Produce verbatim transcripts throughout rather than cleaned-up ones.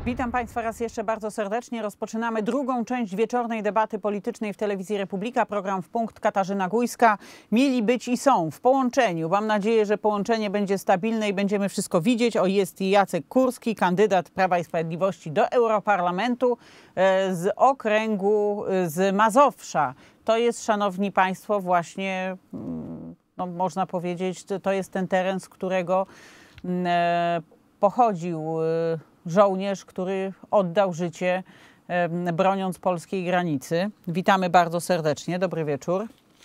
Witam Państwa raz jeszcze bardzo serdecznie. Rozpoczynamy drugą część wieczornej debaty politycznej w Telewizji Republika. Program W Punkt, Katarzyna Gujska. Mieli być i są w połączeniu. Mam nadzieję, że połączenie będzie stabilne i będziemy wszystko widzieć. O, jest i Jacek Kurski, kandydat Prawa i Sprawiedliwości do Europarlamentu z okręgu z Mazowsza. To jest, szanowni Państwo, właśnie, no, można powiedzieć, to jest ten teren, z którego pochodził żołnierz, który oddał życie broniąc polskiej granicy. Witamy bardzo serdecznie. Dobry wieczór.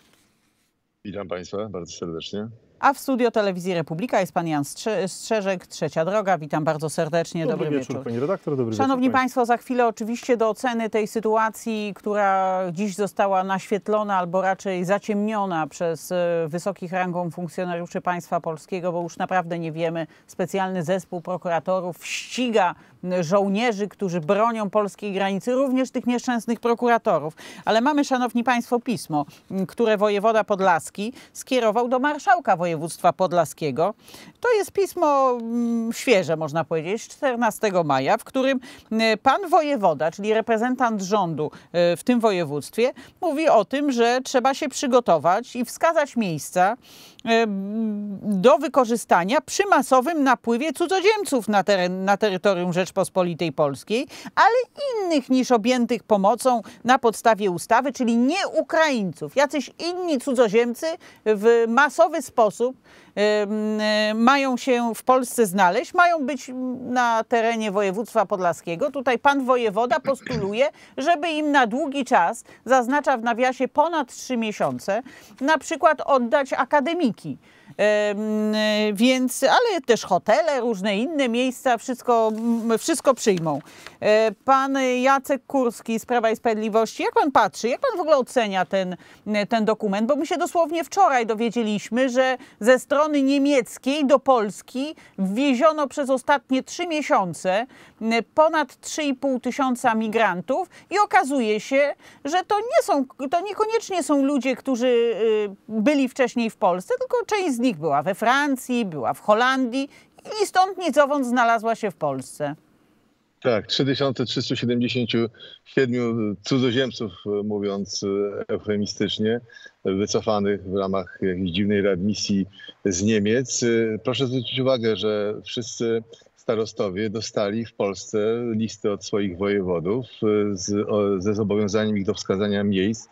Witam Państwa bardzo serdecznie. A w studio Telewizji Republika jest pan Jan Strzeżek, Trzecia Droga. Witam bardzo serdecznie. Dobry, Dobry wieczór, wieczór. pani redaktor. Dobry Szanowni wieczór, Państwo, za chwilę oczywiście do oceny tej sytuacji, która dziś została naświetlona albo raczej zaciemniona przez wysokich rangą funkcjonariuszy państwa polskiego, bo już naprawdę nie wiemy. Specjalny zespół prokuratorów ściga żołnierzy, którzy bronią polskiej granicy, również tych nieszczęsnych prokuratorów. Ale mamy, szanowni Państwo, pismo, które wojewoda podlaski skierował do marszałka województwa podlaskiego. To jest pismo świeże, można powiedzieć, czternastego maja, w którym pan wojewoda, czyli reprezentant rządu w tym województwie, mówi o tym, że trzeba się przygotować i wskazać miejsca do wykorzystania przy masowym napływie cudzoziemców na, teren, na terytorium Rzeczpospolitej Polskiej, ale innych niż objętych pomocą na podstawie ustawy, czyli nie Ukraińców. Jacyś inni cudzoziemcy w masowy sposób mają się w Polsce znaleźć, mają być na terenie województwa podlaskiego. Tutaj pan wojewoda postuluje, żeby im na długi czas, zaznacza w nawiasie ponad trzy miesiące, na przykład oddać akademiki. Więc, ale też hotele, różne inne miejsca, wszystko, wszystko przyjmą. Pan Jacek Kurski z Prawa i Sprawiedliwości, jak pan patrzy, jak pan w ogóle ocenia ten, ten dokument? Bo my się dosłownie wczoraj dowiedzieliśmy, że ze strony niemieckiej do Polski wwieziono przez ostatnie trzy miesiące ponad trzy i pół tysiąca migrantów i okazuje się, że to nie są, to niekoniecznie są ludzie, którzy byli wcześniej w Polsce, tylko część z nich była we Francji, była w Holandii i ni stąd, ni zowąd znalazła się w Polsce. Tak, trzy tysiące trzysta siedemdziesiąt siedem cudzoziemców, mówiąc eufemistycznie, wycofanych w ramach jakiejś dziwnej readmisji z Niemiec. Proszę zwrócić uwagę, że wszyscy starostowie dostali w Polsce listy od swoich wojewodów z, o, ze zobowiązaniem ich do wskazania miejsc,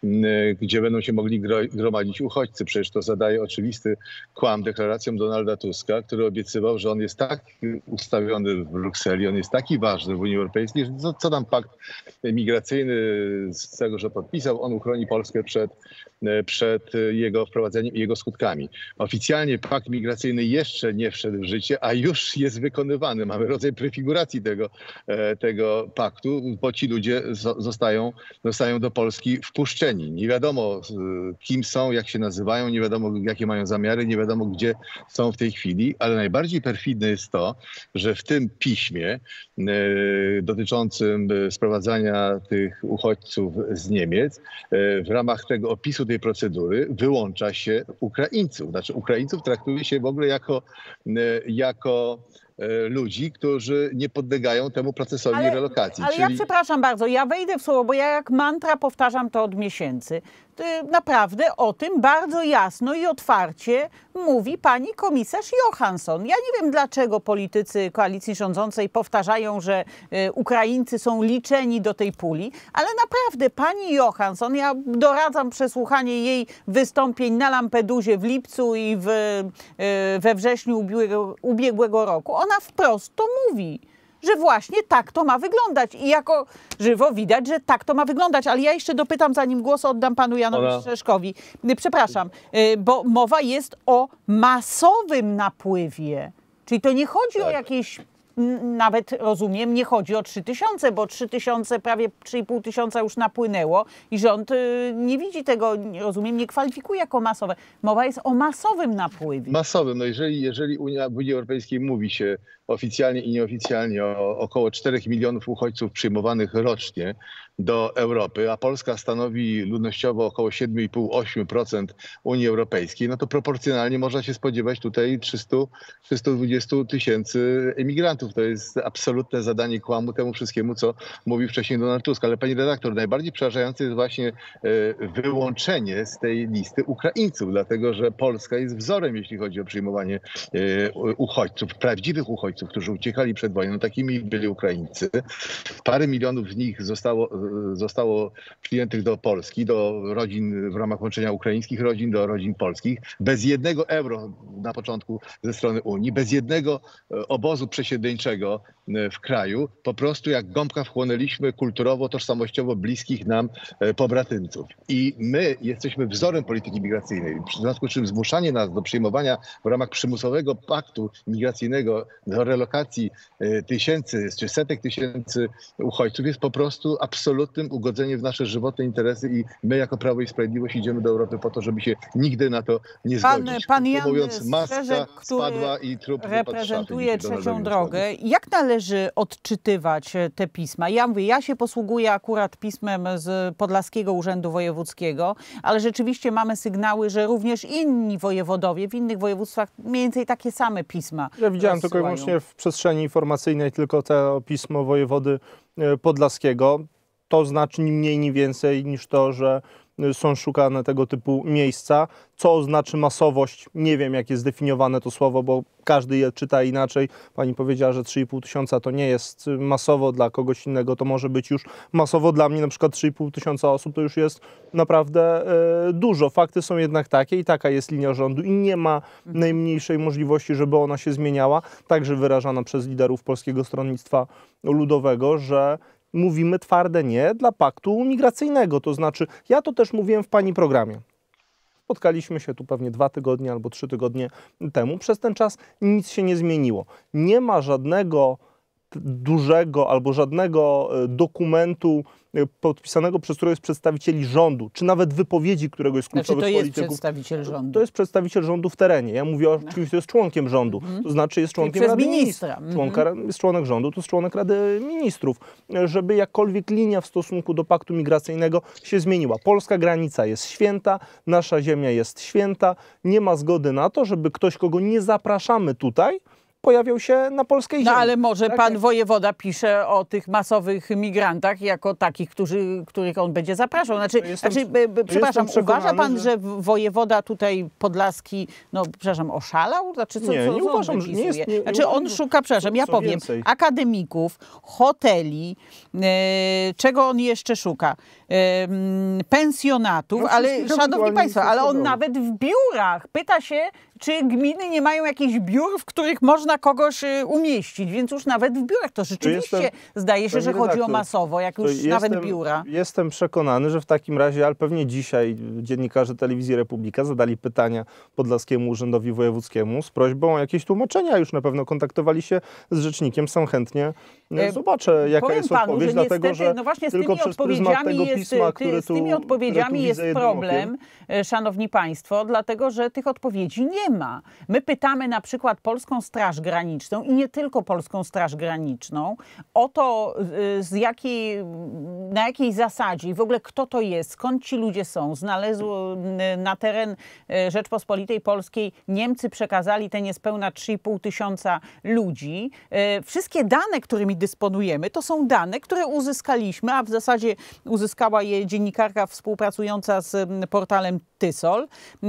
gdzie będą się mogli gromadzić uchodźcy. Przecież to zadaje oczywisty kłam deklaracjom Donalda Tuska, który obiecywał, że on jest tak ustawiony w Brukseli, on jest taki ważny w Unii Europejskiej, że co, co tam pakt migracyjny z tego, że podpisał, on uchroni Polskę przed, przed jego wprowadzeniem i jego skutkami. Oficjalnie pakt migracyjny jeszcze nie wszedł w życie, a już jest wykonywany. Mamy rodzaj prefiguracji tego, tego paktu, bo ci ludzie zostają, zostają do Polski wpuszczeni. Nie wiadomo, kim są, jak się nazywają, nie wiadomo, jakie mają zamiary, nie wiadomo, gdzie są w tej chwili, ale najbardziej perfidne jest to, że w tym piśmie e, dotyczącym sprowadzania tych uchodźców z Niemiec, e, w ramach tego opisu tej procedury wyłącza się Ukraińców. Znaczy Ukraińców traktuje się w ogóle jako, e, jako ludzi, którzy nie podlegają temu procesowi ale, relokacji. Ale czyli... ja przepraszam bardzo, ja wejdę w słowo, bo ja jak mantra powtarzam to od miesięcy. Naprawdę o tym bardzo jasno i otwarcie mówi pani komisarz Johansson. Ja nie wiem, dlaczego politycy koalicji rządzącej powtarzają, że Ukraińcy są liczeni do tej puli, ale naprawdę pani Johansson, ja doradzam przesłuchanie jej wystąpień na Lampedusie w lipcu i w, we wrześniu ubiegłego, ubiegłego roku. Ona wprost to mówi, że właśnie tak to ma wyglądać. I jako żywo widać, że tak to ma wyglądać. Ale ja jeszcze dopytam, zanim głos oddam panu Janowi Ona... Strzeżkowi. Przepraszam, bo mowa jest o masowym napływie. Czyli to nie chodzi tak. o jakieś, nawet rozumiem, nie chodzi o trzy tysiące, bo trzy tysiące, prawie trzy i pół tysiąca już napłynęło i rząd nie widzi tego, rozumiem, nie kwalifikuje jako masowe. Mowa jest o masowym napływie. Masowym. No jeżeli, jeżeli Unia, w Unii Europejskiej mówi się oficjalnie i nieoficjalnie o około czterech milionów uchodźców przyjmowanych rocznie do Europy, a Polska stanowi ludnościowo około siedem i pół do ośmiu procent Unii Europejskiej, no to proporcjonalnie można się spodziewać tutaj trzysta do trzystu dwudziestu tysięcy emigrantów. To jest absolutne zadanie kłamu temu wszystkiemu, co mówił wcześniej Donald Tusk. Ale pani redaktor, najbardziej przerażające jest właśnie wyłączenie z tej listy Ukraińców, dlatego że Polska jest wzorem, jeśli chodzi o przyjmowanie uchodźców, prawdziwych uchodźców, którzy uciekali przed wojną. Takimi byli Ukraińcy. Parę milionów z nich zostało, zostało przyjętych do Polski, do rodzin w ramach łączenia ukraińskich rodzin, do rodzin polskich. Bez jednego euro na początku ze strony Unii, bez jednego obozu przesiedleńczego w kraju. Po prostu jak gąbka wchłonęliśmy kulturowo, tożsamościowo bliskich nam pobratymców. I my jesteśmy wzorem polityki migracyjnej. W związku z czym zmuszanie nas do przyjmowania w ramach przymusowego paktu migracyjnego do relokacji tysięcy czy setek tysięcy uchodźców jest po prostu absolutnym ugodzeniem w nasze żywotne interesy i my jako Prawo i Sprawiedliwość idziemy do Europy po to, żeby się nigdy na to nie pan, zgodzić. Pan Jan Mówiąc, maska Strzeżek, spadła i trup reprezentuje Trzecią Drogę. Jak należy odczytywać te pisma? Ja mówię, ja się posługuję akurat pismem z Podlaskiego Urzędu Wojewódzkiego, ale rzeczywiście mamy sygnały, że również inni wojewodowie w innych województwach mniej więcej takie same pisma Ja widziałem rozsyłają. tylko i wyłącznie w przestrzeni informacyjnej tylko to pismo wojewody podlaskiego. To znaczy ni mniej, ni więcej niż to, że są szukane tego typu miejsca. Co znaczy masowość? Nie wiem, jak jest zdefiniowane to słowo, bo każdy je czyta inaczej. Pani powiedziała, że trzy i pół tysiąca to nie jest masowo, dla kogoś innego to może być już masowo. Dla mnie na przykład trzy i pół tysiąca osób to już jest naprawdę e, dużo. Fakty są jednak takie i taka jest linia rządu i nie ma najmniejszej możliwości, żeby ona się zmieniała. Także wyrażana przez liderów Polskiego Stronnictwa Ludowego, że mówimy twarde nie dla paktu migracyjnego. To znaczy, ja to też mówiłem w pani programie. Spotkaliśmy się tu pewnie dwa tygodnie albo trzy tygodnie temu. Przez ten czas nic się nie zmieniło. Nie ma żadnego dużego albo żadnego dokumentu podpisanego przez któregoś z przedstawicieli rządu, czy nawet wypowiedzi któregoś z kluczowych znaczy, to jest polityków. przedstawiciel rządu. To jest przedstawiciel rządu w terenie. Ja mówię o kimś, kto jest członkiem rządu. Mm. To znaczy jest członkiem przez Rady ministra. Ministrów. Członka, jest członek rządu, to jest członek Rady Ministrów. Żeby jakkolwiek linia w stosunku do paktu migracyjnego się zmieniła. Polska granica jest święta, nasza ziemia jest święta. Nie ma zgody na to, żeby ktoś, kogo nie zapraszamy tutaj, pojawiał się na polskiej ziemi. No ale może tak? pan wojewoda pisze o tych masowych migrantach jako takich, którzy, których on będzie zapraszał. Znaczy, jestem, znaczy b, b, przepraszam, uważa pan, że... że wojewoda tutaj podlaski, no przepraszam, oszalał? Znaczy, co, nie, co, nie co uważam, on że nie jest... Nie, nie znaczy uważam, on szuka, przepraszam, ja powiem, więcej. akademików, hoteli, e, czego on jeszcze szuka? E, pensjonatów, No, ale szanowni państwo, ale on drogi. nawet w biurach pyta się, czy gminy nie mają jakichś biur, w których można kogoś umieścić, więc już nawet w biurach to rzeczywiście jestem, zdaje się, że chodzi redaktor, o masowo, jak już jestem, nawet biura. Jestem przekonany, że w takim razie, ale pewnie dzisiaj dziennikarze Telewizji Republika zadali pytania Podlaskiemu Urzędowi Wojewódzkiemu z prośbą o jakieś tłumaczenia. Już na pewno kontaktowali się z rzecznikiem, sam chętnie e, zobaczę, jaka Powiem jest panu, odpowiedź, że dlatego niestety, że no właśnie z tylko tymi przez pryzmat tego odpowiedziami jest, pisma, ty, które z tu, tymi odpowiedziami jest problem, okiem. szanowni państwo, dlatego że tych odpowiedzi nie ma. My pytamy na przykład Polską Straż Graniczną i nie tylko Polską Straż Graniczną o to, z jakiej, na jakiej zasadzie i w ogóle kto to jest, skąd ci ludzie są. Znalezło na teren Rzeczpospolitej Polskiej, Niemcy przekazali te niespełna trzy i pół tysiąca ludzi. Wszystkie dane, którymi dysponujemy, to są dane, które uzyskaliśmy, a w zasadzie uzyskała je dziennikarka współpracująca z portalem Tysol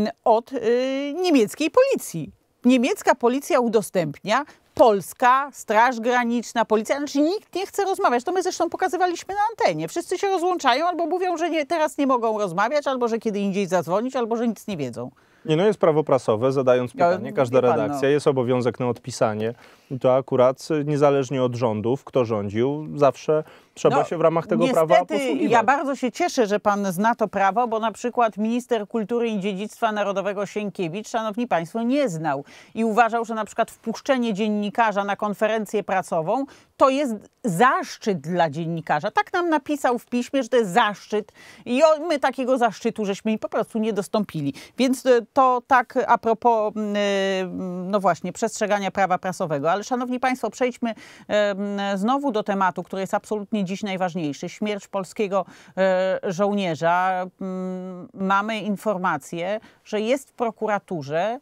od niemieckiej policji. Niemiecka policja udostępnia, polska Straż Graniczna, policja, znaczy nikt nie chce rozmawiać. To my zresztą pokazywaliśmy na antenie. Wszyscy się rozłączają albo mówią, że nie, teraz nie mogą rozmawiać, albo że kiedy indziej zadzwonić, albo że nic nie wiedzą. Nie, no jest prawo prasowe, zadając pytanie, każda pan, redakcja, no. jest obowiązek na odpisanie i to akurat niezależnie od rządów, kto rządził, zawsze trzeba no, się w ramach tego niestety, prawa posługiwać. Ja bardzo się cieszę, że pan zna to prawo, bo na przykład minister kultury i dziedzictwa narodowego Sienkiewicz, szanowni państwo, nie znał i uważał, że na przykład wpuszczenie dziennikarza na konferencję prasową to jest zaszczyt dla dziennikarza. Tak nam napisał w piśmie, że to jest zaszczyt i my takiego zaszczytu żeśmy po prostu nie dostąpili. Więc to tak a propos, no właśnie, przestrzegania prawa prasowego. Ale szanowni państwo, przejdźmy znowu do tematu, który jest absolutnie dziś najważniejszy. Śmierć polskiego żołnierza. Mamy informację, że jest w prokuraturze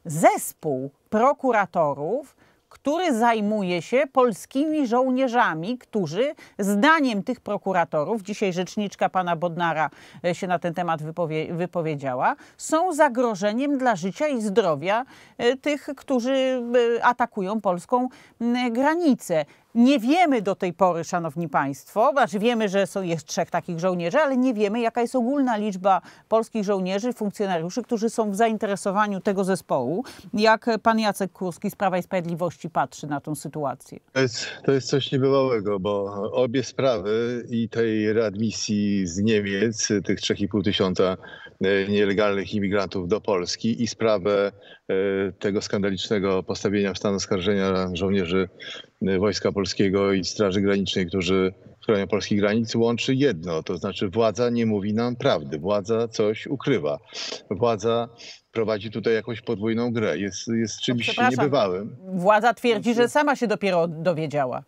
zespół prokuratorów, który zajmuje się polskimi żołnierzami, którzy zdaniem tych prokuratorów, dzisiaj rzeczniczka pana Bodnara się na ten temat wypowie, wypowiedziała, są zagrożeniem dla życia i zdrowia tych, którzy atakują polską granicę. Nie wiemy do tej pory, szanowni państwo, znaczy wiemy, że są, jest trzech takich żołnierzy, ale nie wiemy, jaka jest ogólna liczba polskich żołnierzy, funkcjonariuszy, którzy są w zainteresowaniu tego zespołu. Jak pan Jacek Kurski z Prawa i Sprawiedliwości patrzy na tą sytuację? To jest, to jest coś niebywałego, bo obie sprawy i tej readmisji z Niemiec, tych trzech i pół tysiąca nielegalnych imigrantów do Polski, i sprawę tego skandalicznego postawienia w stan oskarżenia żołnierzy Wojska Polskiego i Straży Granicznej, którzy chronią polskich granic, łączy jedno, to znaczy władza nie mówi nam prawdy, władza coś ukrywa. Władza prowadzi tutaj jakąś podwójną grę, jest, jest czymś no, niebywałym. Władza twierdzi, że sama się dopiero dowiedziała.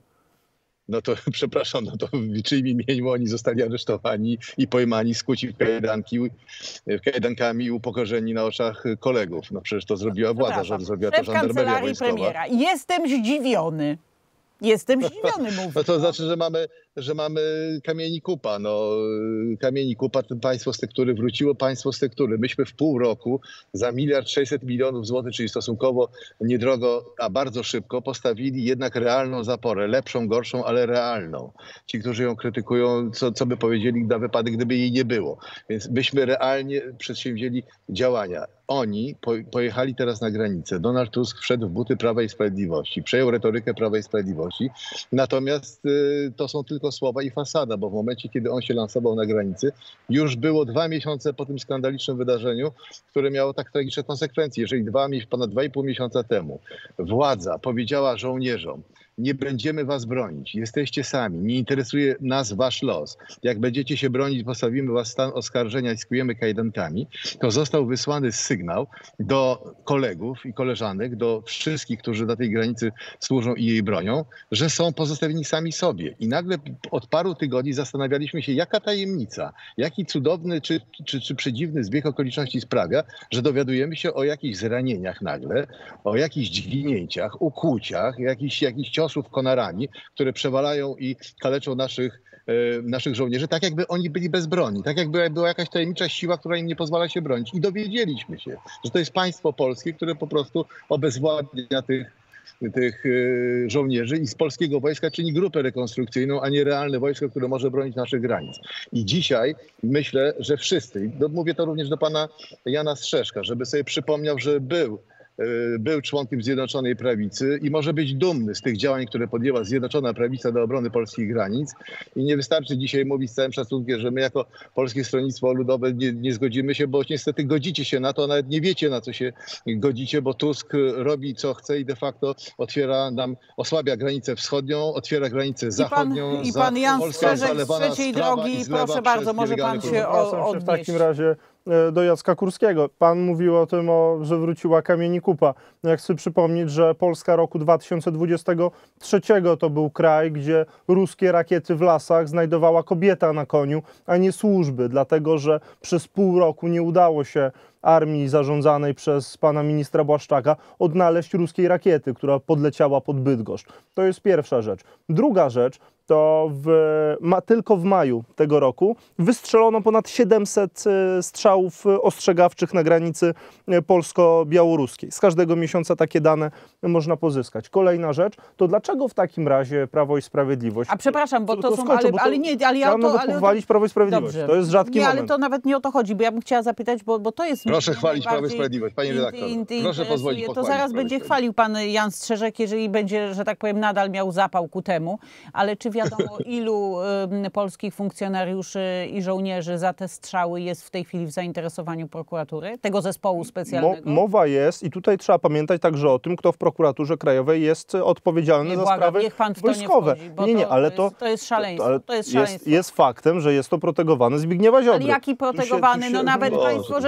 No to przepraszam, no to w czyim imieniu oni zostali aresztowani i pojmani, skuci w kajdanki, w kajdankami i upokorzeni na oczach kolegów. No przecież to zrobiła władza, że zrobiła to żandarmeria wojskowa. Premiera. Jestem zdziwiony. Jestem zdziwiony, mówię. No to znaczy, że mamy, że mamy kamieni kupa. No, kamieni kupa, to państwo z tektury wróciło, państwo z tektury. Myśmy w pół roku za miliard sześćset milionów złotych, czyli stosunkowo niedrogo, a bardzo szybko postawili jednak realną zaporę. Lepszą, gorszą, ale realną. Ci, którzy ją krytykują, co, co by powiedzieli na wypadek, gdyby jej nie było. Więc myśmy realnie przedsięwzięli działania. Oni po, pojechali teraz na granicę. Donald Tusk wszedł w buty Prawa i Sprawiedliwości. Przejął retorykę Prawa i Sprawiedliwości. Natomiast y, to są tylko słowa i fasada, bo w momencie, kiedy on się lansował na granicy, już było dwa miesiące po tym skandalicznym wydarzeniu, które miało tak tragiczne konsekwencje. Jeżeli dwa, ponad dwa i pół miesiąca temu władza powiedziała żołnierzom: nie będziemy was bronić, jesteście sami, nie interesuje nas wasz los. Jak będziecie się bronić, postawimy was w stan oskarżenia i skujemy kajdankami, to został wysłany sygnał do kolegów i koleżanek, do wszystkich, którzy na tej granicy służą i jej bronią, że są pozostawieni sami sobie. I nagle od paru tygodni zastanawialiśmy się, jaka tajemnica, jaki cudowny czy, czy, czy przedziwny zbieg okoliczności sprawia, że dowiadujemy się o jakichś zranieniach nagle, o jakichś dźwignięciach, ukłuciach, jakichś, jakichś ciosów konarami, które przewalają i kaleczą naszych, e, naszych żołnierzy, tak jakby oni byli bezbronni, tak jakby była jakaś tajemnicza siła, która im nie pozwala się bronić. I dowiedzieliśmy się, że to jest państwo polskie, które po prostu obezwładnia tych, tych e, żołnierzy i z polskiego wojska czyni grupę rekonstrukcyjną, a nie realne wojsko, które może bronić naszych granic. I dzisiaj myślę, że wszyscy, mówię to również do pana Jana Strzeszka, żeby sobie przypomniał, że był był członkiem Zjednoczonej Prawicy i może być dumny z tych działań, które podjęła Zjednoczona Prawica do obrony polskich granic. I nie wystarczy dzisiaj mówić z całym szacunkiem, że my jako Polskie Stronnictwo Ludowe nie, nie zgodzimy się, bo niestety godzicie się na to, a nawet nie wiecie, na co się godzicie, bo Tusk robi co chce i de facto otwiera nam, osłabia granicę wschodnią, otwiera granicę zachodnią. I pan, i pan Jan Strzeżek z Trzeciej Drogi, proszę bardzo, może pan się odnieść. W takim razie do Jacka Kurskiego. Pan mówił o tym, o, że wróciła kamieni kupa. Ja chcę przypomnieć, że Polska roku dwa tysiące dwudziestego trzeciego to był kraj, gdzie ruskie rakiety w lasach znajdowała kobieta na koniu, a nie służby, dlatego że przez pół roku nie udało się armii zarządzanej przez pana ministra Błaszczaka odnaleźć ruskiej rakiety, która podleciała pod Bydgoszcz. To jest pierwsza rzecz. Druga rzecz to w, ma, tylko w maju tego roku wystrzelono ponad siedemset strzałów ostrzegawczych na granicy polsko-białoruskiej. Z każdego miesiąca takie dane można pozyskać. Kolejna rzecz, to dlaczego w takim razie Prawo i Sprawiedliwość... A przepraszam, bo to, to są... Skończę, ale, bo to, ale nie, ale ja to... Ale pochwalić Prawo i Sprawiedliwość. Dobrze. To jest rzadki nie, moment. ale to nawet nie o to chodzi, bo ja bym chciała zapytać, bo, bo to jest... Proszę chwalić Prawo i Sprawiedliwość, panie redaktorze. Proszę pozwolić To zaraz będzie chwalił pan Jan Strzeżek, jeżeli będzie, że tak powiem, nadal miał zapał ku temu. Ale czy wiadomo, ilu y, polskich funkcjonariuszy i żołnierzy za te strzały jest w tej chwili w zainteresowaniu prokuratury, tego zespołu specjalnego? Mo, mowa jest i tutaj trzeba pamiętać także o tym, kto w prokuraturze krajowej jest odpowiedzialny nie, za błagam, sprawy niech pan w wojskowe. To nie, wchodzi, nie, nie, ale to, jest, to jest szaleństwo. To, ale to jest, jest, jest faktem, że jest to protegowane Zbigniewa Ziobry. Ale jaki protegowany? Tu się, tu się, no nawet Boże. państwo żeście się no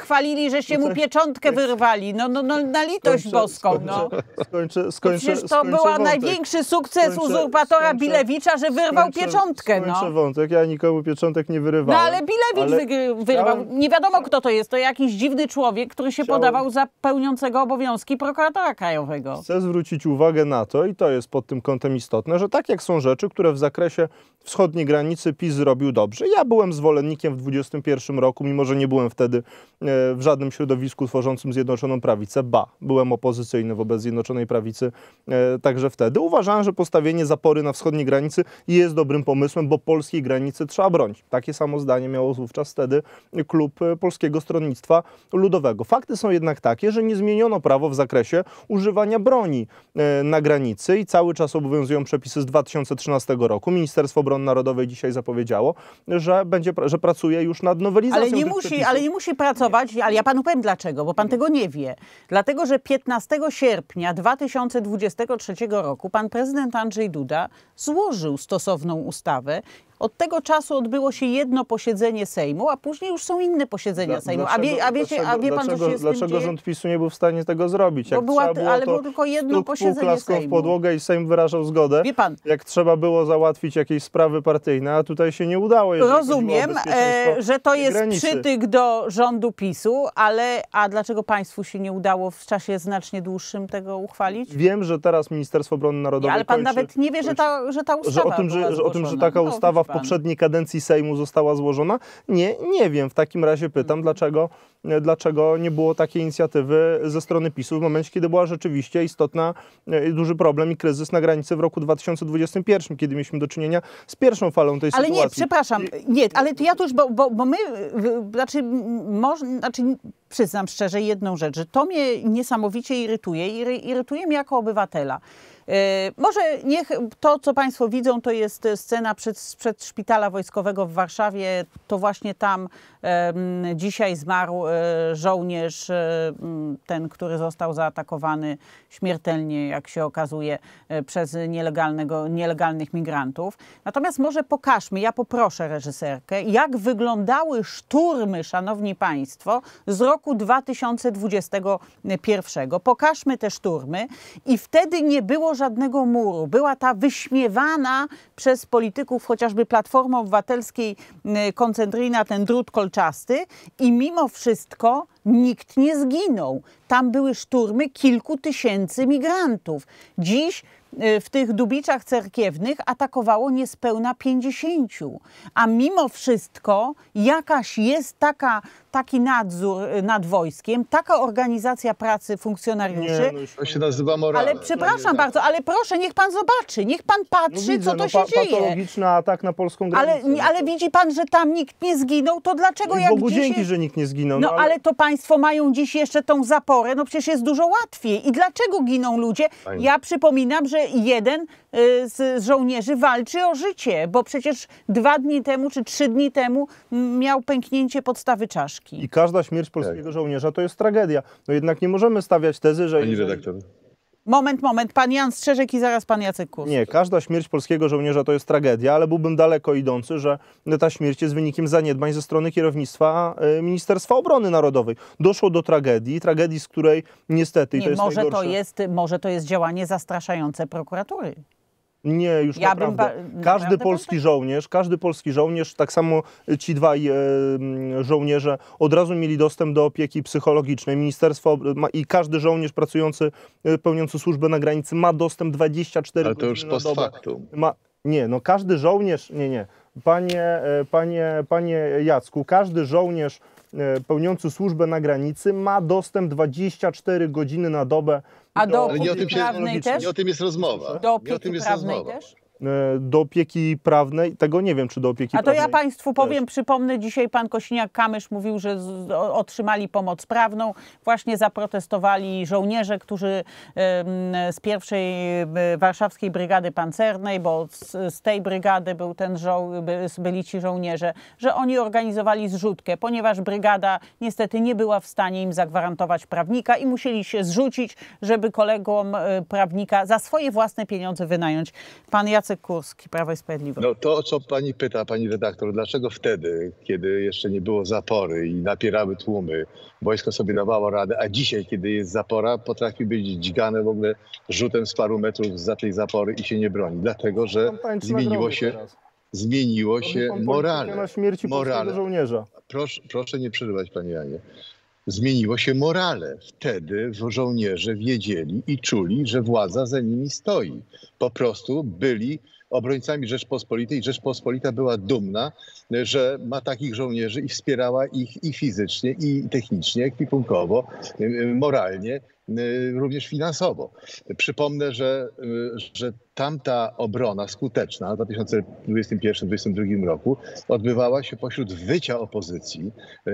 chwalili, żeście mu pieczątkę wyrwali. No, no, no na litość Skończę, boską. skończę, No. skończę, skończę, Przecież to skończę była wątek. największy sukces Skończę- uzurpatora skończę- Bilewicza, że wyrwał skończę- pieczątkę. Skończę No. wątek, ja nikomu pieczątek nie wyrywałem. No ale Bilewicz ale wygry- wyrwał. chciałem- Nie wiadomo, kto to jest. To jakiś dziwny człowiek, który się Chciałem- podawał za pełniącego obowiązki prokuratora krajowego. Chcę zwrócić uwagę na to, i to jest pod tym kątem istotne, że tak jak są rzeczy, które w zakresie wschodniej granicy PiS zrobił dobrze. Ja byłem zwolennikiem w dwudziestym pierwszym roku, mimo że nie byłem wtedy e, w żadnym środowisku tworzącym Zjednoczoną Prawicę. Ba, byłem opozycyjny wobec Zjednoczonej Prawicy e, także wtedy. Uważałem, że postawienie zapory na wschodniej granicy jest dobrym pomysłem, bo polskiej granicy trzeba bronić. Takie samo zdanie miało wówczas wtedy klub e, Polskiego Stronnictwa Ludowego. Fakty są jednak takie, że nie zmieniono prawo w zakresie używania broni e, na granicy i cały czas obowiązują przepisy z dwa tysiące trzynastego roku. Ministerstwo Obrony Narodowej dzisiaj zapowiedziało, że będzie, że pracuje już nad nowelizacją Ale nie, tych musi, przepisów. ale nie musi pracować, ale ja panu powiem dlaczego, bo pan tego nie wie. Dlatego, że piętnastego sierpnia dwa tysiące dwudziestego trzeciego roku pan prezydent Andrzej Duda złożył stosowną ustawę. Od tego czasu odbyło się jedno posiedzenie Sejmu, a później już są inne posiedzenia Dla- Sejmu. A wie, a wiecie, a wie pan, co dlaczego, się z tym dlaczego dzieje? rząd PiSu nie był w stanie tego zrobić? Bo Jak była- trzeba było, ale to było tylko jedno stuk, posiedzenie puklaską w Sejmu. podłogę i Sejm wyrażał zgodę. Wie pan, Jak trzeba było załatwić jakieś sprawy partyjne, a tutaj się nie udało. jeżeli chodziło o rozumiem, bezpieczeństwo e, że to jest granicy. przytyk do rządu PiSu, ale a dlaczego państwu się nie udało w czasie znacznie dłuższym tego uchwalić? Wiem, że teraz Ministerstwo Obrony Narodowej Nie, ale pan kończy, nawet nie wie, że ta, że ta ustawa że o tym, była że, że, o tym, że zgłoszona. taka No, ustawa w widzi pan. poprzedniej kadencji Sejmu została złożona? Nie, nie wiem. W takim razie pytam, dlaczego, dlaczego nie było takiej inicjatywy ze strony PiSu w momencie, kiedy była rzeczywiście istotna, e, duży problem i kryzys na granicy w roku dwa tysiące dwudziestym pierwszym, kiedy mieliśmy do czynienia z pierwszą falą tej Ale sytuacji. nie, przepraszam, nie, ale to ja to już, bo, bo, bo my, w- znaczy, m, moż, znaczy, przyznam szczerze jedną rzecz, że to mnie niesamowicie irytuje, iry, irytuje mnie jako obywatela. E, może niech to, co państwo widzą, to jest scena przed, przed szpitala wojskowego w Warszawie. To właśnie tam e, m, dzisiaj zmarł e, żołnierz, e, m, ten, który został zaatakowany śmiertelnie, jak się okazuje, e, przez nielegalnego, nielegalnych migrantów. Natomiast może pokażmy, ja poproszę reżyserkę, jak wyglądały szturmy, szanowni państwo, z roku dwa tysiące dwudziestego pierwszego. Pokażmy te szturmy i wtedy nie było żadnego muru. Była ta wyśmiewana przez polityków chociażby Platformy Obywatelskiej y, koncentryjna, ten drut kolczasty i mimo wszystko nikt nie zginął. Tam były szturmy kilku tysięcy migrantów. Dziś y, w tych Dubiczach Cerkiewnych atakowało niespełna pięćdziesięciu. A mimo wszystko jakaś jest taka, taki nadzór y, nad wojskiem, taka organizacja pracy funkcjonariuszy. Nie, no już- To się nazywa morale. Ale przepraszam bardzo, ale proszę, niech pan zobaczy, niech pan No patrzy, widzę, co to no, się pa- dzieje. patologiczny atak na polską Ale, granicę. ale widzi pan, że tam nikt nie zginął, to dlaczego No i jak Bogu dzisiaj... dzięki, że nikt nie zginął. No ale to państwo mają dziś jeszcze tą zaporę, no przecież jest dużo łatwiej. I dlaczego giną ludzie? Pani. Ja przypominam, że jeden y, z z żołnierzy walczy o życie, bo przecież dwa dni temu czy trzy dni temu m, miał pęknięcie podstawy czaszki. I każda śmierć polskiego żołnierza to jest tragedia. No jednak nie możemy stawiać tezy, że... Pani jeżeli- redaktor. Moment, moment, pan Jan Strzeżek i zaraz pan Jacek Kurski. Nie, każda śmierć polskiego żołnierza to jest tragedia, ale byłbym daleko idący, że ta śmierć jest wynikiem zaniedbań ze strony kierownictwa e, Ministerstwa Obrony Narodowej. Doszło do tragedii, tragedii, z której niestety, i to Nie, jest może to najgorsze, jest, może to jest działanie zastraszające prokuratury. Nie, już Ja bym naprawdę. ba- Każdy naprawdę polski bym żołnierz, każdy polski żołnierz, tak samo ci dwaj e, m, żołnierze od razu mieli dostęp do opieki psychologicznej. Ministerstwo ob- ma, i każdy żołnierz pracujący, e, pełniący służbę na granicy ma dostęp dwadzieścia cztery Ale to już godziny post na dobę. factum. Ma, nie, no każdy żołnierz, nie, nie. Panie, e, panie, panie Jacku, każdy żołnierz e, pełniący służbę na granicy ma dostęp dwadzieścia cztery godziny na dobę A do Ale nie o opieki tym się- prawnej też? Nie o tym jest rozmowa. Do Nie o tym opieki jest prawnej rozmowa. też? e, do opieki prawnej. Tego nie wiem, czy do opieki A to prawnej. ja państwu też. powiem, przypomnę, dzisiaj pan Kosiniak-Kamysz mówił, że z, o, otrzymali pomoc prawną. Właśnie zaprotestowali żołnierze, którzy em, z pierwszej em, warszawskiej brygady pancernej, bo z, z tej brygady był ten żoł, by, byli ci żołnierze, że oni organizowali zrzutkę, ponieważ brygada niestety nie była w stanie im zagwarantować prawnika i musieli się zrzucić, żeby kolegom e, prawnika za swoje własne pieniądze wynająć. Pan Jacek Jacek Kurski, Prawo i Sprawiedliwość. No to, o co pani pyta, pani redaktor, dlaczego wtedy, kiedy jeszcze nie było zapory i napierały tłumy, wojsko sobie dawało radę, a dzisiaj, kiedy jest zapora, potrafi być dźgane w ogóle rzutem z paru metrów za tej zapory i się nie broni. Dlatego, że zmieniło się, zmieniło się morale. Na śmierci polskiego żołnierza. Proszę, proszę nie przerywać, panie Janie. Zmieniło się morale. Wtedy żołnierze wiedzieli i czuli, że władza za nimi stoi. Po prostu byli obrońcami Rzeczpospolitej. Rzeczpospolita była dumna, że ma takich żołnierzy i wspierała ich i fizycznie, i technicznie, ekwipunkowo, moralnie, również finansowo. Przypomnę, że, że tamta obrona skuteczna w dwa tysiące dwudziestym pierwszym do dwa tysiące dwudziestym drugim roku odbywała się pośród wycia opozycji,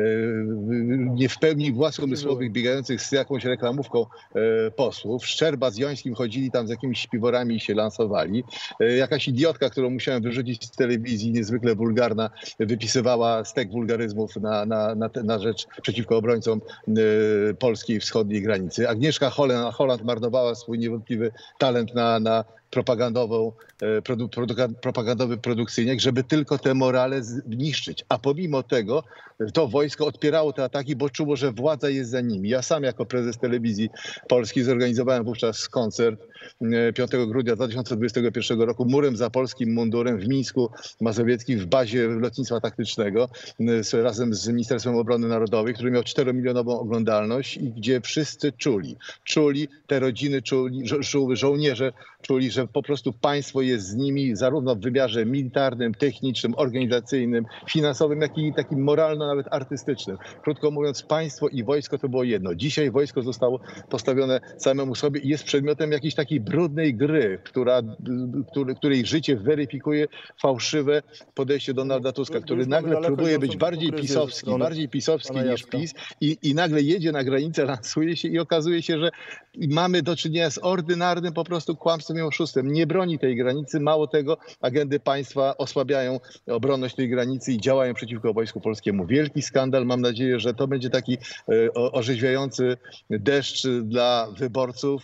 nie w pełni własnomysłowych, biegających z jakąś reklamówką posłów. Szczerba z Jońskim chodzili tam z jakimiś śpiworami i się lansowali. Jakaś idiotka, którą musiałem wyrzucić z telewizji, niezwykle wulgarna, wypisywała stek wulgaryzmów na, na, na, na rzecz przeciwko obrońcom polskiej wschodniej granicy. Agnieszka Holland, Holland marnowała swój niewątpliwy talent na, na propagandową, produ, produ, propagandowy produkcyjniak, żeby tylko te morale zniszczyć. A pomimo tego to wojsko odpierało te ataki, bo czuło, że władza jest za nimi. Ja sam jako prezes Telewizji Polskiej zorganizowałem wówczas koncert piątego grudnia dwa tysiące dwudziestego pierwszego roku murem za polskim mundurem w Mińsku Mazowieckim w bazie lotnictwa taktycznego razem z Ministerstwem Obrony Narodowej, który miał czteromilionową oglądalność i gdzie wszyscy czuli, czuli, te rodziny czuli, żo żołnierze czuli, że po prostu państwo jest z nimi zarówno w wymiarze militarnym, technicznym, organizacyjnym, finansowym, jak i takim moralno, nawet artystycznym. Krótko mówiąc, państwo i wojsko to było jedno. Dzisiaj wojsko zostało postawione samemu sobie i jest przedmiotem jakiejś takiej brudnej gry, która, który, której życie weryfikuje fałszywe podejście Donalda Tuska, który nagle próbuje być bardziej pisowski, bardziej pisowski niż PiS i, i nagle jedzie na granicę, lansuje się i okazuje się, że mamy do czynienia z ordynarnym po prostu kłamstwem i oszustwem. Nie broni tej granicy, mało tego, agendy państwa osłabiają obronność tej granicy i działają przeciwko Wojsku Polskiemu. Wielki skandal. Mam nadzieję, że to będzie taki orzeźwiający deszcz dla wyborców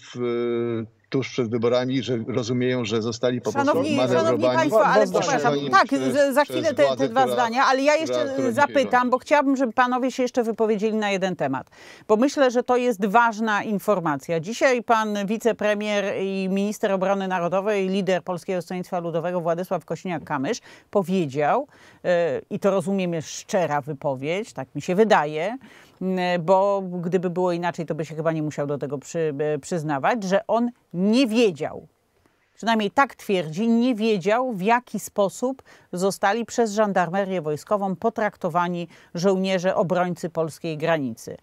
tuż przed wyborami, że rozumieją, że zostali po prostu Szanowni, manewrowani. szanowni Państwo, ale przepraszam, tak, przez, za chwilę te, te dwa która, zdania, ale ja jeszcze która, która zapytam, bo chciałabym, żeby panowie się jeszcze wypowiedzieli na jeden temat, bo myślę, że to jest ważna informacja. Dzisiaj pan wicepremier i minister obrony narodowej, lider Polskiego Stronnictwa Ludowego Władysław Kosiniak-Kamysz powiedział, yy, i to rozumiem jest szczera wypowiedź, tak mi się wydaje, bo gdyby było inaczej, to by się chyba nie musiał do tego przy, przyznawać, że on nie wiedział, przynajmniej tak twierdzi, nie wiedział, w jaki sposób zostali przez żandarmerię wojskową potraktowani żołnierze obrońcy polskiej granicy.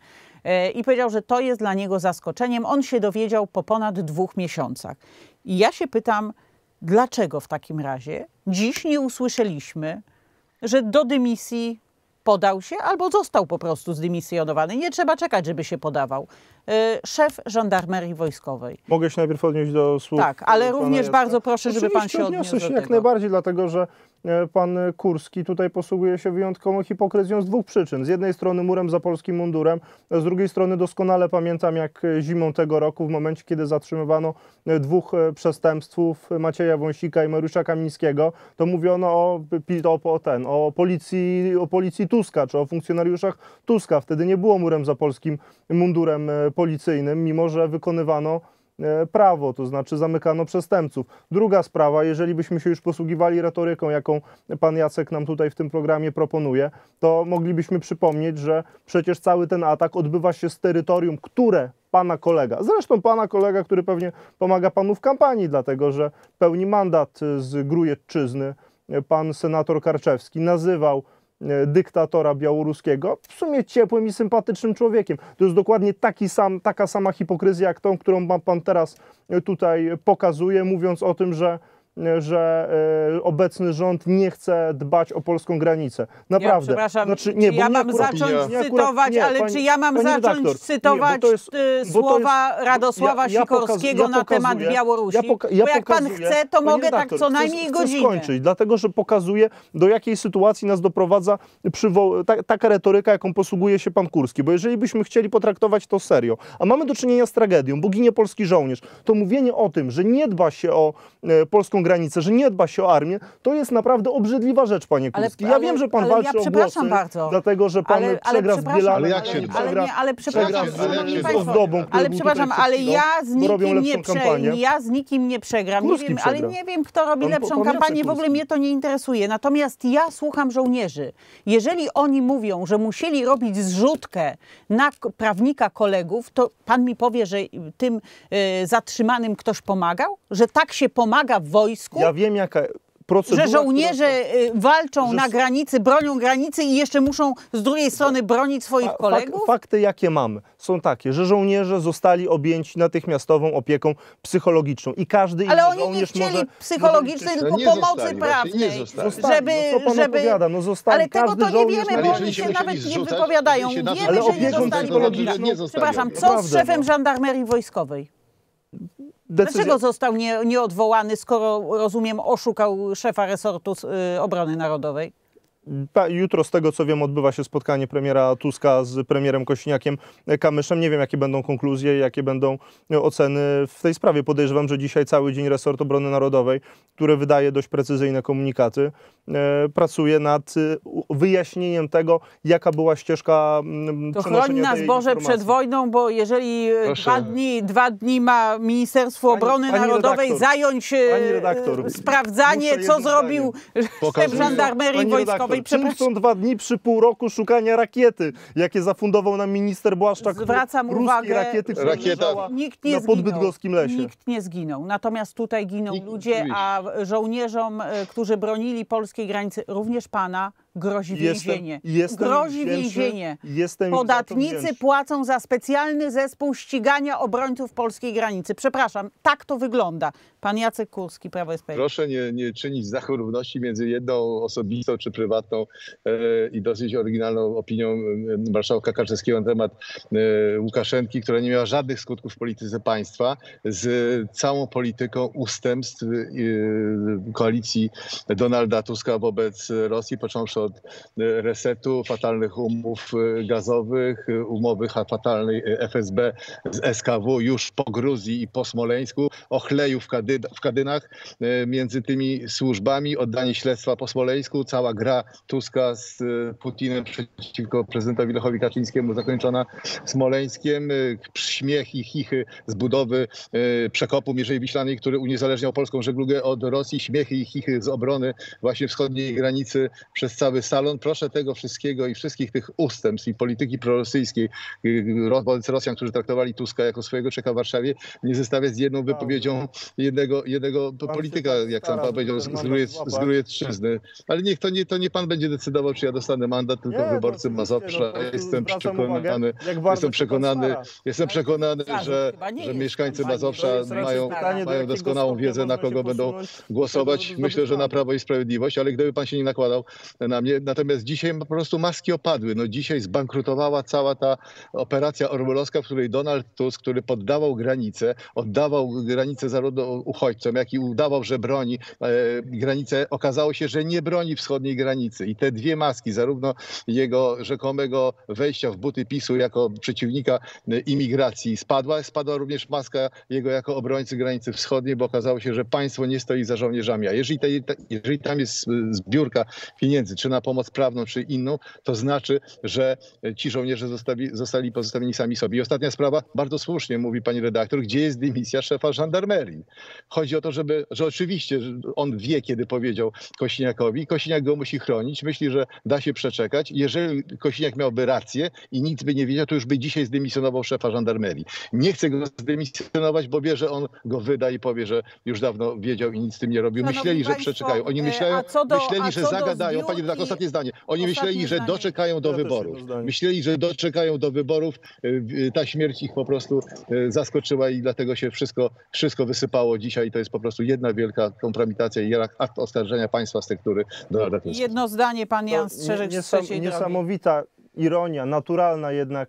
I powiedział, że to jest dla niego zaskoczeniem. On się dowiedział po ponad dwóch miesiącach. I ja się pytam, dlaczego w takim razie dziś nie usłyszeliśmy, że do dymisji podał się albo został po prostu zdymisjonowany. Nie trzeba czekać, żeby się podawał. Szef żandarmerii wojskowej. Mogę się najpierw odnieść do słów. Tak, ale również Jacka. Bardzo proszę, żeby pan się odniósł do się tego. Jak najbardziej, dlatego że pan Kurski tutaj posługuje się wyjątkową hipokryzją z dwóch przyczyn. Z jednej strony murem za polskim mundurem, z drugiej strony doskonale pamiętam, jak zimą tego roku, w momencie, kiedy zatrzymywano dwóch przestępców, Macieja Wąsika i Mariusza Kamińskiego, to mówiono o, o, ten, o, policji, o policji Tuska, czy o funkcjonariuszach Tuska. Wtedy nie było murem za polskim mundurem policyjnym, mimo że wykonywano prawo, to znaczy zamykano przestępców. Druga sprawa, jeżeli byśmy się już posługiwali retoryką, jaką pan Jacek nam tutaj w tym programie proponuje, to moglibyśmy przypomnieć, że przecież cały ten atak odbywa się z terytorium, które pana kolega, zresztą pana kolega, który pewnie pomaga panu w kampanii, dlatego że pełni mandat z Grójecczyzny, pan senator Karczewski, nazywał dyktatora białoruskiego w sumie ciepłym i sympatycznym człowiekiem. To jest dokładnie taki sam, taka sama hipokryzja, jak tą, którą pan teraz tutaj pokazuje, mówiąc o tym, że że e, obecny rząd nie chce dbać o polską granicę. Naprawdę. Ja przepraszam, znaczy, nie, czy ja mam akurat, zacząć nie, cytować, nie, ale pani, czy ja mam zacząć redaktor, cytować nie, jest, słowa jest, Radosława ja, ja Sikorskiego pokaz, ja na temat Białorusi? Ja poka ja bo jak pokazuję, pan chce, to mogę redaktor, tak co najmniej chcę, godzinę. Chcę skończyć, dlatego że pokazuje, do jakiej sytuacji nas doprowadza ta, taka retoryka, jaką posługuje się pan Kurski. Bo jeżeli byśmy chcieli potraktować to serio, a mamy do czynienia z tragedią, bo ginie polski żołnierz, to mówienie o tym, że nie dba się o e, polską tą granicę, że nie dba się o armię, to jest naprawdę obrzydliwa rzecz, panie Kurski. Ja ale, wiem, że pan ale walczy ja o przepraszam głosy, bardzo. dlatego, że pan ale, przegra ale z Bielanem, Ale jak się ale, dba? ale, nie, ale przepraszam, jak się- ale jak szanowni się z państwo, Ozdobą, który ale był przepraszam, tutaj przed ale chwilą, ja z bo robią nikim nie lepszą prze, kampanię. ja z nikim nie przegram, nie Kurski wiem, ale przegra. nie wiem, kto robi Pan- lepszą pan Jacek kampanię, w ogóle Kurski. mnie to nie interesuje. Natomiast ja słucham żołnierzy. Jeżeli oni mówią, że musieli robić zrzutkę na k- prawnika kolegów, to pan mi powie, że tym y, zatrzymanym ktoś pomagał? Że tak się pomaga w wojsku? Ja wiem, jaka procedura, Że żołnierze y, walczą że na s- granicy, bronią granicy i jeszcze muszą z drugiej strony bronić swoich Fa- kolegów? Fak, fakty, jakie mamy, są takie, że żołnierze zostali objęci natychmiastową opieką psychologiczną i każdy Ale inny oni nie żołnierz chcieli może... psychologicznej, No tylko nie pomocy zostali, właśnie prawnej. nie zostali. Zostali, Żeby, no co pan żeby... opowiada? No zostali, Ale tego każdy to nie żołnierz wiemy, ma- bo Ale oni jeżeli się się nawet musieli nie zrzucać, wypowiadają. jeżeli się Wiemy, na- Ale że nie opieką dostali psychologiczną pomocy. nie zostali. Przepraszam, co z Naprawdę, szefem no. żandarmerii wojskowej? Decyzja... Dlaczego został nie, nieodwołany, skoro, rozumiem, oszukał szefa resortu y, obrony narodowej? Pa- Jutro, z tego co wiem, odbywa się spotkanie premiera Tuska z premierem Kosiniakiem-Kamyszem. Nie wiem, jakie będą konkluzje, jakie będą oceny w tej sprawie. Podejrzewam, że dzisiaj cały dzień resort obrony narodowej, który wydaje dość precyzyjne komunikaty, e, pracuje nad e, u- wyjaśnieniem tego, jaka była ścieżka m, To przenoszenia chroni nas tej Boże informacji. przed wojną, bo jeżeli e, Proszę. dwa dni, dwa dni ma Ministerstwo Pani- Obrony pani Narodowej redaktor, zająć e, pani redaktor, sprawdzanie, muszę co jednym zrobił szef Pokazuję. żandarmerii Pani wojskowej. redaktor, czym Przepraszam. są dwa dni przy pół roku szukania rakiety, jakie zafundował nam minister Błaszczak, który Zwracam ruskiej uwagę, rakiety, która Rakieta. leżała Nikt nie na zginął. podbydgoskim lesie. Nikt nie zginął. Natomiast tutaj giną Nikt- ludzie, oczywiście. a żołnierzom, e, którzy bronili polskiej granicy, również pana, grozi więzienie. jestem grozi wdzięczny, więzienie. Jestem im za to Podatnicy wdzięczny. płacą za specjalny zespół ścigania obrońców polskiej granicy. Przepraszam, tak to wygląda. Pan Jacek Kurski, Prawo i Sprawiedliwość. Proszę nie, nie czynić znaku równości między jedną osobistą czy prywatną e, i dosyć oryginalną opinią e, marszałka Kaczyńskiego na temat e, Łukaszenki, która nie miała żadnych skutków w polityce państwa, z całą polityką ustępstw e, koalicji Donalda Tuska wobec Rosji, począwszy od e, resetu, fatalnych umów e, gazowych, e, umowy ha- fatalnej e, F S B z S K W już po Gruzji i po Smoleńsku, ochleju w, Kady, w Kadynach e, między tymi służbami, oddanie śledztwa po Smoleńsku, cała gra Tuska z e, Putinem przeciwko prezydentowi Lechowi Kaczyńskiemu zakończona Smoleńskiem, e, śmiech i chichy z budowy e, przekopu Mierzei Wiślanej, który uniezależniał polską żeglugę od Rosji, śmiechy i chichy z obrony właśnie wschodniej granicy przez cały salon. Proszę tego wszystkiego i wszystkich tych ustępstw i polityki prorosyjskiej e, wobec Rosjan, którzy traktowali Tuska jako swojego czeka w Warszawie, nie zestawiać z jedną wypowiedzią jednego, jednego Pan polityka, się tak jak sam stara, pan powiedział, żeby ten z, mandat Gruje, złapać. z Grujecczyzny. Ale niech to nie, to nie pan będzie decydował, czy ja dostanę mandat, tylko Nie, to wyborcy oczywiście, Mazowsza. no, po prostu Jestem zwracam przekonany, uwagę, jak bardzo jestem się przekonany, pan stara. jestem przekonany, Zarzut że, chyba nie że jest mieszkańcy pan pani. Mazowsza To jest raczej mają, pytanie, do mają jakiego doskonałą stopnia wiedzę, na można się kogo będą posunąć do tego, głosować. żeby Myślę, że na zdobyć Prawo i Sprawiedliwość, ale gdyby pan się nie nakładał na mnie. Natomiast dzisiaj po prostu maski opadły. No dzisiaj zbankrutowała cała ta operacja orwellowska, w której Donald Tusk, który poddawał granice, oddawał granice zarówno uchodźcom, jak i udawał, że broni e, granice, okazało się, że nie broni wschodniej granicy. I te dwie maski, zarówno jego rzekomego wejścia w buty PiSu jako przeciwnika e, imigracji spadła, spadła również maska jego jako obrońcy granicy wschodniej, bo okazało się, że państwo nie stoi za żołnierzami. A jeżeli, te, jeżeli tam jest zbiórka pieniędzy, czy na pomoc prawną, czy inną, to znaczy, że ci żołnierze zostali, zostali pozostawieni sami sobie. I ostatnia sprawa, bardzo słusznie mówi pani redaktor, gdzie jest dymisja szefa żandarmerii. Chodzi o to, żeby, że oczywiście że on wie, kiedy powiedział Kosiniakowi, Kosiniak go musi chronić, myśli, że da się przeczekać. Jeżeli Kosiniak miałby rację i nic by nie wiedział, to już by dzisiaj zdymisjonował szefa żandarmerii. Nie chce go zdymisjonować, bo wie, że on go wyda i powie, że już dawno wiedział i nic z tym nie robił. Szanowni Myśleli, że państwo, przeczekają. Oni e, myślają, a co do- myśleli, a że co do zagadają. zbiórki- Pani redaktor, ostatnie zdanie. Oni Ostatnie myśleli, że zdanie. doczekają do Ja też wyborów. jedno zdanie. Myśleli, że doczekają do wyborów. Y, Ta śmierć ich po prostu y, zaskoczyła i dlatego się wszystko, wszystko wysypało dzisiaj. To jest po prostu jedna wielka kompromitacja i akt oskarżenia państwa z tektury Donalda Tuska. Jedno zdanie, pan Jan To Strzeżek nie- z trzeciej drogi. Niesamowita ironia, naturalna jednak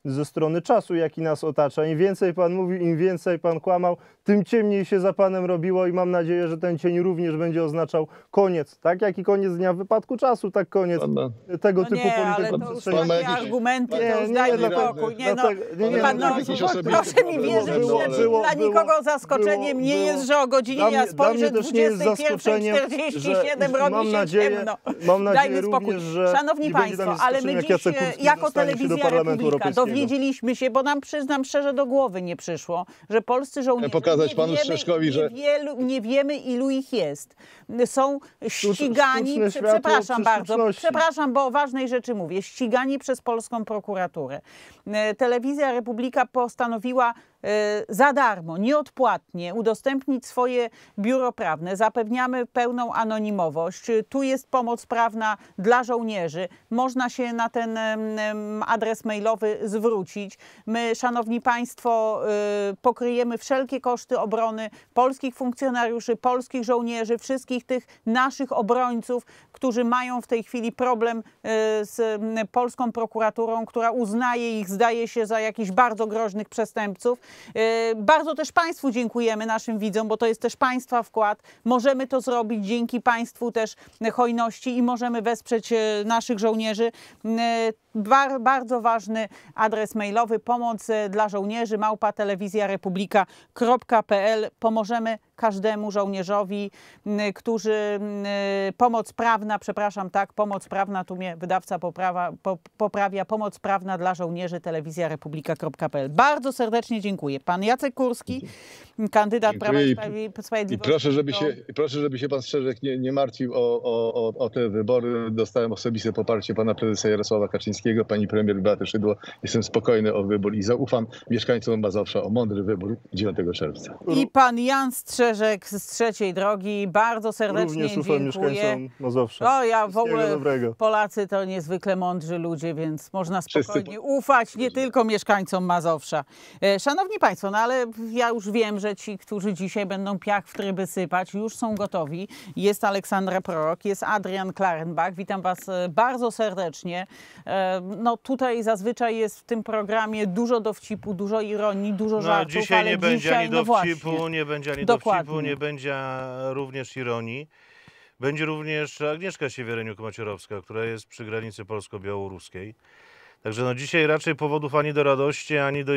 ze strony czasu, jaki nas otacza. Im więcej pan mówił, im więcej pan kłamał, tym ciemniej się za panem robiło i mam nadzieję, że ten cień również będzie oznaczał koniec. Tak jak i koniec dnia w wypadku czasu, tak koniec Pana, tego No typu nie, ale polityki. to już Pan ma takie jakieś- argumenty, Nie, to już nie, daj mi dlatego- spokój. Nie, no, dlatego- nie, nie, pan, no, no, jakieś no, osobiste proszę mi było, wierzyć, było, że było, dla było, nikogo zaskoczeniem nie było. jest, że o godzinie Dla mnie- ja dla spojrzę mnie też nie jest dwudziestej pierwszej zaskoczeniem, czterdzieści siedem że- robi mam się nadzieję- ciemno. mam nadzieję Dajmy spokój. również, że Szanowni nie będzie dla Państwo, mnie ale zaskoczeniem, my jak dziś Jacek e, Kurski jako dostanie się do Telewizja Parlamentu Republika Europejskiego. dowiedzieliśmy się, bo nam przyznam szczerze do głowy nie przyszło, że polscy żołnierze, pokazać nie panu wiemy, Strzeszkowi, że- niewielu, nie wiemy ilu ich jest, są ścigani, sztuczne prze- światło przepraszam przy bardzo, sztuczności. przepraszam, bo o ważnej rzeczy mówię, ścigani przez polską prokuraturę. E, Telewizja Republika postanowiła e, za darmo, nieodpłatnie udostępnić swoje biuro prawne. Zapewniamy pełną anonimowość. Tu jest pomoc prawna dla żołnierzy. Można się na ten em, adres mailowy zwrócić. My, szanowni państwo, y, pokryjemy wszelkie koszty obrony polskich funkcjonariuszy, polskich żołnierzy, wszystkich tych naszych obrońców, którzy mają w tej chwili problem y, z m, polską prokuraturą, która uznaje ich, zdaje się, za jakichś bardzo groźnych przestępców. Y, Bardzo też państwu dziękujemy, naszym widzom, bo to jest też państwa wkład. Możemy to zrobić dzięki państwu też hojności i możemy wesprzeć e, naszych żołnierzy. E, Bar, bardzo ważny adres mailowy pomoc e, dla żołnierzy małpa telewizja republika kropka p l. Pomożemy każdemu żołnierzowi, m, którzy m, pomoc prawna, przepraszam, tak, pomoc prawna, tu mnie wydawca poprawa, po, poprawia, pomoc prawna dla żołnierzy telewizja republika kropka p l. Bardzo serdecznie dziękuję. Pan Jacek Kurski, kandydat Prawa i Dziękuję i- I Sprawiedliwości. proszę, żeby do- się, proszę, żeby się pan Strzeżek nie, nie martwił o, o, o, o te wybory. Dostałem osobiste poparcie pana prezesa Jarosława Kaczyńskiego, pani premier Beaty Szydło. Jestem spokojny o wybór i zaufam mieszkańcom Mazowsza o mądry wybór dziewiątego czerwca. I pan Jan Strzeżek z Trzeciej Drogi. Bardzo serdecznie Również ufam dziękuję. mieszkańcom Mazowsza. O, ja w Wszystkiego ogóle, dobrego. Polacy to niezwykle mądrzy ludzie, więc można Wszyscy spokojnie ufać nie tylko mieszkańcom Mazowsza. E, Szanowni Państwo, no ale ja już wiem, że ci, którzy dzisiaj będą piach w tryby sypać, już są gotowi. Jest Aleksandra Prorok, jest Adrian Klarenbach. Witam Was e, bardzo serdecznie. E, No tutaj zazwyczaj jest w tym programie dużo dowcipu, dużo ironii, dużo No, żartów, dzisiaj ale nie będzie dzisiaj, ani no dowcipu, właśnie. nie będzie ani Dokładnie. dowcipu, nie będzie również ironii. Będzie również Agnieszka Siewiereniuk-Macierowska, która jest przy granicy polsko-białoruskiej. Także no dzisiaj raczej powodów ani do radości, ani do...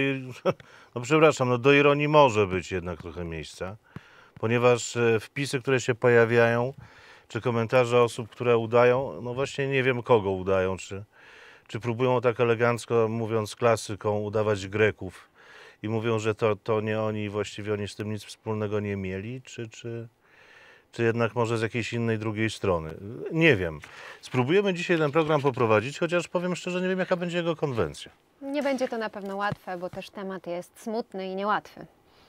No przepraszam, no do ironii może być jednak trochę miejsca, ponieważ e, wpisy, które się pojawiają, czy komentarze osób, które udają, no właśnie nie wiem kogo udają, czy, czy próbują tak elegancko, mówiąc klasyką, udawać Greków i mówią, że to, to nie oni i właściwie oni z tym nic wspólnego nie mieli, czy, czy, czy jednak może z jakiejś innej, drugiej strony. Nie wiem. Spróbujemy dzisiaj ten program poprowadzić, chociaż powiem szczerze, nie wiem jaka będzie jego konwencja. Nie będzie to na pewno łatwe, bo też temat jest smutny i niełatwy.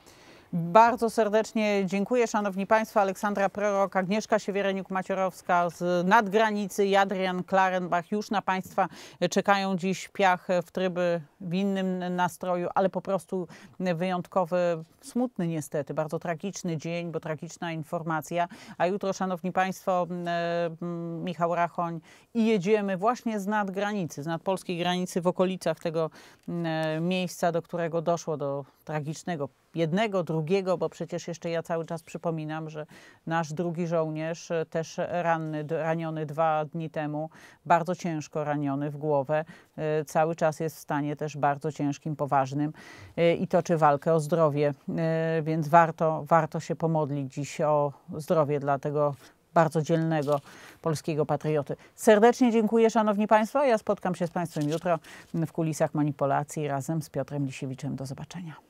Bardzo serdecznie dziękuję, szanowni państwo. Aleksandra Prorok, Agnieszka Siewiereniuk-Macierowska z nadgranicy i Adrian Klarenbach już na państwa czekają dziś piach w tryby w innym nastroju, ale po prostu wyjątkowy, smutny niestety, bardzo tragiczny dzień, bo tragiczna informacja. A jutro, szanowni państwo, e, Michał Rachoń i jedziemy właśnie z nadgranicy, z nadpolskiej granicy w okolicach tego e, miejsca, do którego doszło do tragicznego jednego, drugiego, bo przecież jeszcze ja cały czas przypominam, że nasz drugi żołnierz, też ranny, raniony dwa dni temu, bardzo ciężko raniony w głowę, cały czas jest w stanie też bardzo ciężkim, poważnym i toczy walkę o zdrowie, więc warto, warto się pomodlić dziś o zdrowie dla tego bardzo dzielnego polskiego patrioty. Serdecznie dziękuję, szanowni państwo. Ja spotkam się z państwem jutro w kulisach manipulacji razem z Piotrem Lisiewiczem. Do zobaczenia.